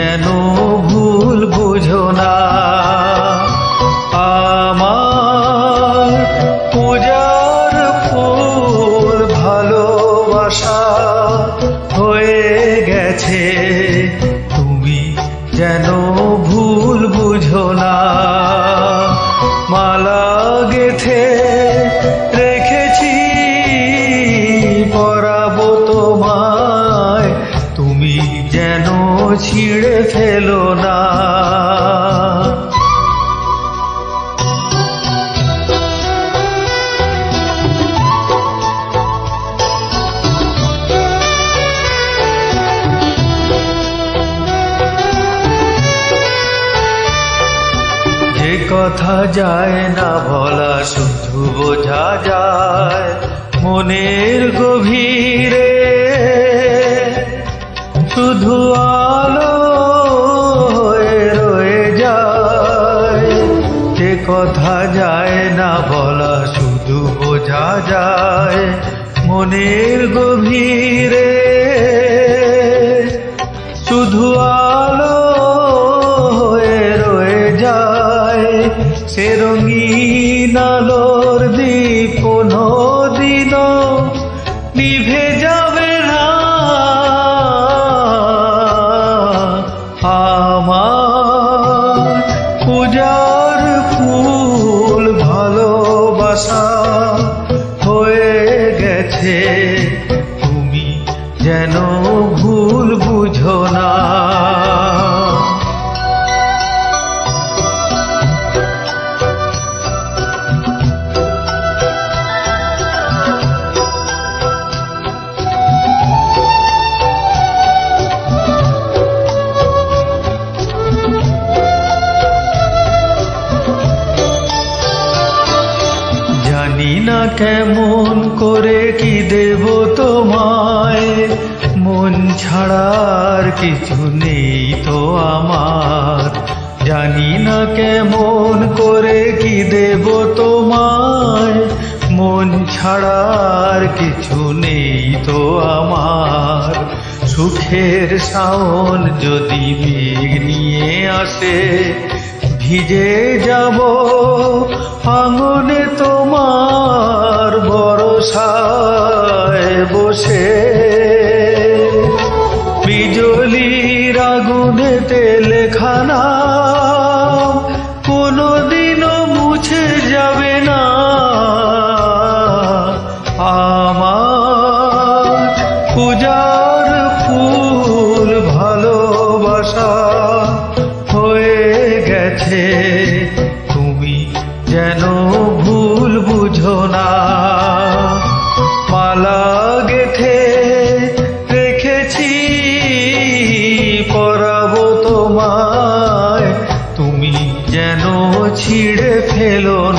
যেন ভুল বুঝো না। আমার পূজার ফুল ভালোবাসা হয়ে গেছে, তুমি যেন ভুল বুঝো না। মালা গেথে রেখেছি পরাবো তোমায়, তুমি যেন ছিঁড়ে ফেলো না। যে কথা যায় না বলা শুধু বোঝা যায় মনের গভীরে, শুধু আলো হয়ে রয়ে যায়। যে কথা যায় না বলা শুধু বোঝা যায় মনের গভীরে, শুধু আলো হয়ে রয়ে যায়। সে রঙিন আলোর দীপ কোনদিনও নিভে যাবে না। আমার পূজার ফুল ভালোবাসা হয়ে গেছে, তুমি যেন ভুল বুঝো না। জানি না কেমন করে কি দেব তোমায়, মন ছাড়ার কিছু নেই তো আমার। জানি না কেমন করে কি দেব তোমায়, মন ছাড়ার কিছু নেই তো আমার। সুখের শাওন যদি মেঘ নিয়ে আসে, ভিজে যাব আঙনে তোমার বরসায় বসে। বিজলির আগুনেতে লেখা নাম কোনদিনও মুছে যাবে না। আমার পূজার ফুল ভালোবাসা হয়ে গেছে, তুমি যেন ভুল বুঝো না। মালা গেথে রেখেছি পরাবো তোমায়, তুমি যেন ছিঁড়ে ফেলো